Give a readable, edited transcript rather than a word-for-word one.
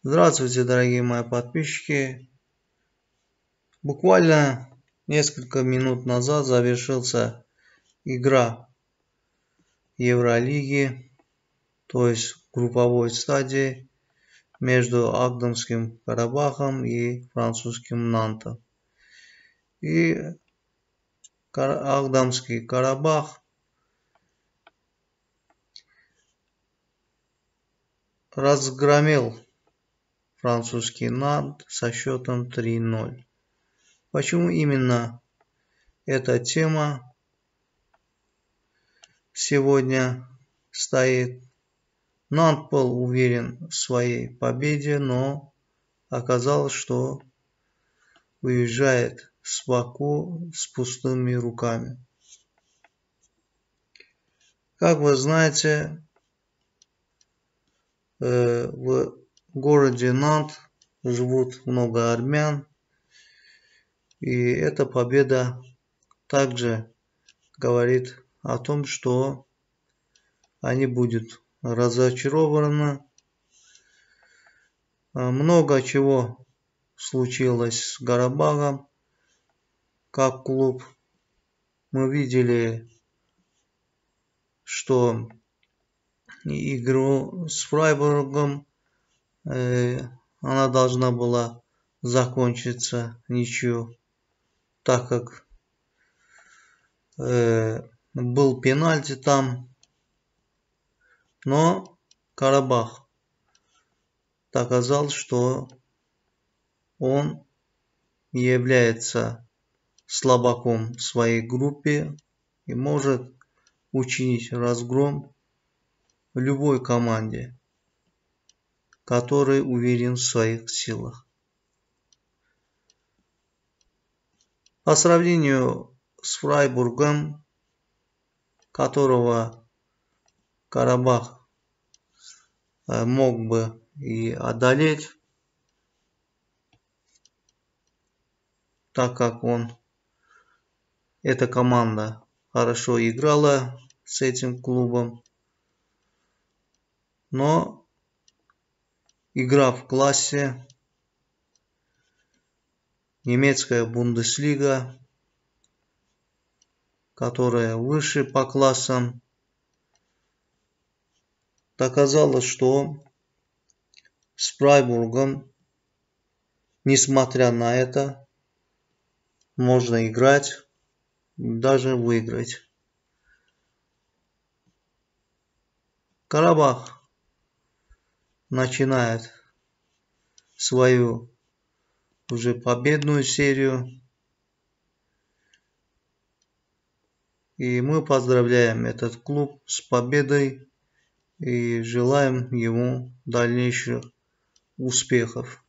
Здравствуйте, дорогие мои подписчики. Буквально несколько минут назад завершился игра Евролиги, то есть групповой стадии между Агдамским Карабахом и французским Нантом. И Агдамский Карабах разгромил французский Нант со счетом 3-0. Почему именно эта тема сегодня стоит? Нант был уверен в своей победе, но оказалось, что уезжает с Баку с пустыми руками. Как вы знаете, в городе Нант живут много армян, и эта победа также говорит о том, что они будут разочарованы. Много чего случилось с Карабахом как клуб. Мы видели, что игру с Фрайбургом она должна была закончиться ничью, так как был пенальти там, но Карабах доказал, что он является слабаком в своей группе и может учинить разгром любой команде, который уверен в своих силах. По сравнению с Фрайбургом, которого Карабах мог бы и одолеть, так как эта команда хорошо играла с этим клубом, но игра в классе, немецкая Бундеслига, которая выше по классам, доказала, что с Фрайбургом, несмотря на это, можно играть, даже выиграть. Карабах начинает свою уже победную серию. И мы поздравляем этот клуб с победой и желаем ему дальнейших успехов.